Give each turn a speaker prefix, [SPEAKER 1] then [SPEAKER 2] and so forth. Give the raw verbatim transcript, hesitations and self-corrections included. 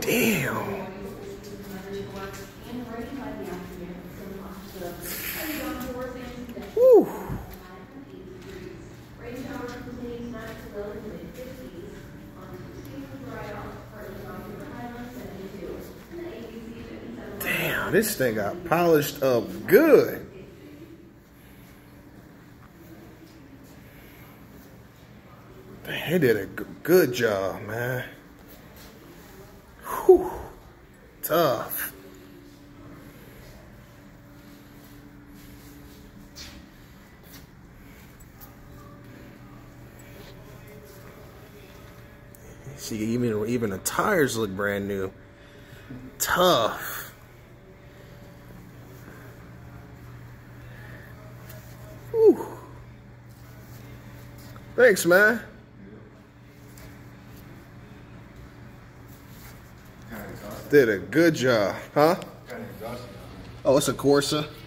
[SPEAKER 1] Damn. Woo. Damn, this thing got polished up good. They did a good job, man. Whew. Tough. See, even even the tires look brand new. Tough. Whew. Thanks, man. Did a good job, huh? Oh, it's a Corsa.